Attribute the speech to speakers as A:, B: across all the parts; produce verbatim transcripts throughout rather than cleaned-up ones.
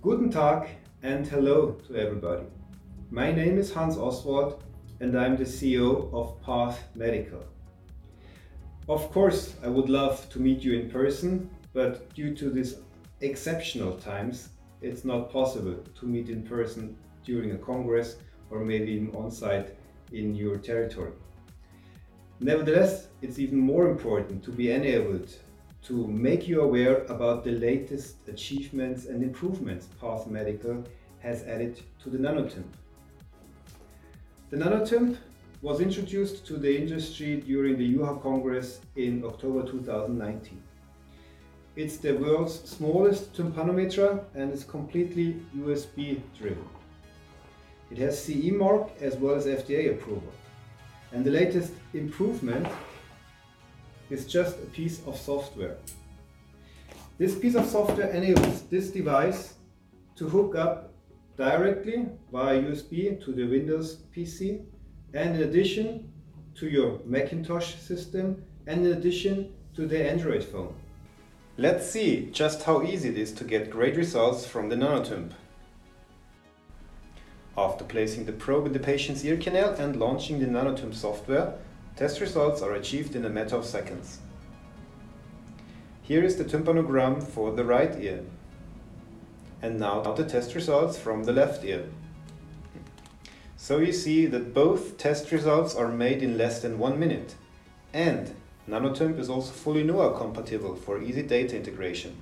A: Guten Tag and hello to everybody. My name is Hans Oswald and I'm the C E O of Path Medical. Of course, I would love to meet you in person, but due to these exceptional times, it's not possible to meet in person during a congress or maybe even on-site in your territory. Nevertheless, it's even more important to be enabled to make you aware about the latest achievements and improvements Path Medical has added to the NanoTump. The NanoTump was introduced to the industry during the U H A Congress in October two thousand nineteen. It's the world's smallest tympanometer and is completely U S B driven. It has C E mark as well as F D A approval. And the latest improvement is just a piece of software. This piece of software enables this device to hook up directly via U S B to the Windows P C, and in addition to your Macintosh system, and in addition to the Android phone. Let's see just how easy it is to get great results from the NanoTump. After placing the probe in the patient's ear canal and launching the NanoTump software, test results are achieved in a matter of seconds. Here is the tympanogram for the right ear. And now the test results from the left ear. So you see that both test results are made in less than one minute. And NanoTump is also fully N U A compatible for easy data integration.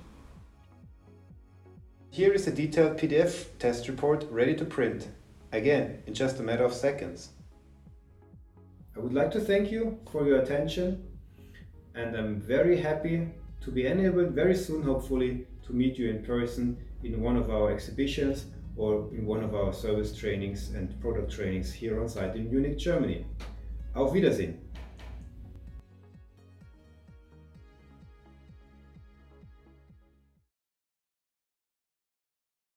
A: Here is a detailed P D F test report ready to print, again in just a matter of seconds. I would like to thank you for your attention, and I'm very happy to be enabled very soon, hopefully, to meet you in person in one of our exhibitions or in one of our service trainings and product trainings here on site in Munich, Germany. Auf Wiedersehen!